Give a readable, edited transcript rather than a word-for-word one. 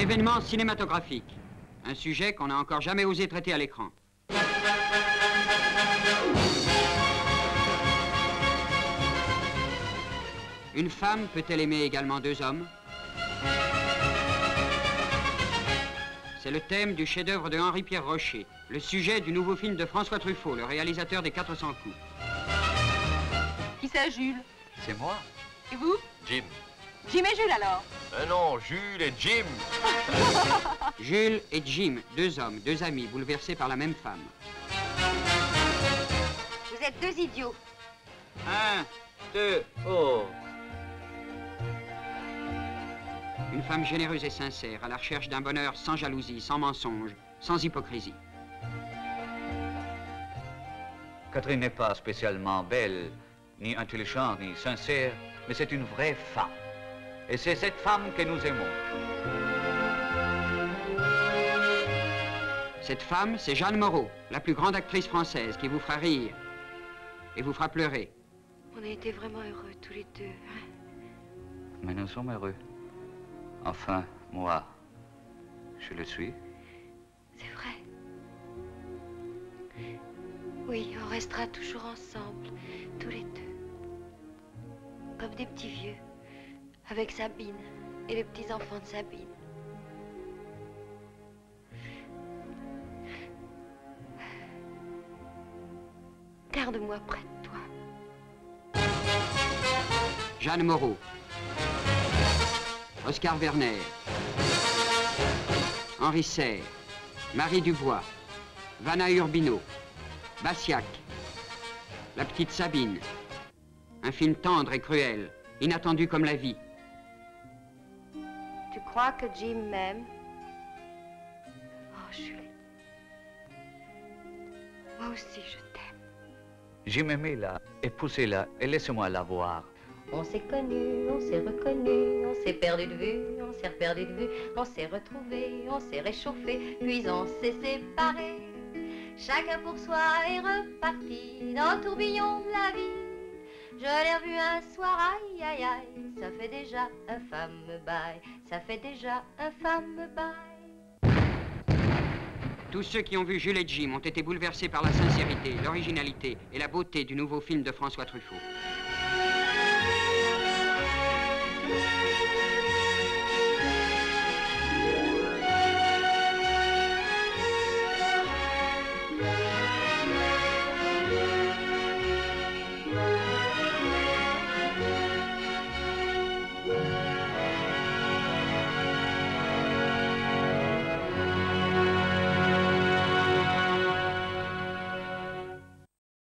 événement cinématographique. Un sujet qu'on n'a encore jamais osé traiter à l'écran. Une femme peut-elle aimer également deux hommes? C'est le thème du chef-d'œuvre de Henri-Pierre Rocher, le sujet du nouveau film de François Truffaut, le réalisateur des 400 coups. Qui c'est, Jules? C'est moi. Et vous? Jim. Jim et Jules, alors? Non, Jules et Jim. Jules et Jim, deux hommes, deux amis, bouleversés par la même femme. Vous êtes deux idiots. 1, 2, oh! Une femme généreuse et sincère, à la recherche d'un bonheur sans jalousie, sans mensonge, sans hypocrisie. Catherine n'est pas spécialement belle, ni intelligente, ni sincère, mais c'est une vraie femme. Et c'est cette femme que nous aimons. Cette femme, c'est Jeanne Moreau, la plus grande actrice française, qui vous fera rire et vous fera pleurer. On a été vraiment heureux tous les deux. Hein? Mais nous sommes heureux. Enfin, moi, je le suis. C'est vrai. Oui, on restera toujours ensemble, tous les deux. Comme des petits vieux, avec Sabine et les petits-enfants de Sabine. Garde-moi près de toi. Jeanne Moreau. Oscar Werner, Henri Serre, Marie Dubois, Vanna Urbino, Bassiac, la petite Sabine. Un film tendre et cruel, inattendu comme la vie. Tu crois que Jim m'aime? Oh, Julie. Moi aussi, je t'aime. Jim aimez-la, épousez-la et laissez-moi la voir. On s'est connus, on s'est reconnus, on s'est perdu de vue, on s'est perdu de vue, on s'est retrouvés, on s'est réchauffés, puis on s'est séparés. Chacun pour soi est reparti dans le tourbillon de la vie. Je l'ai revu un soir, aïe aïe aïe, ça fait déjà un fameux bail, ça fait déjà un fameux bail. Tous ceux qui ont vu Jules et Jim ont été bouleversés par la sincérité, l'originalité et la beauté du nouveau film de François Truffaut.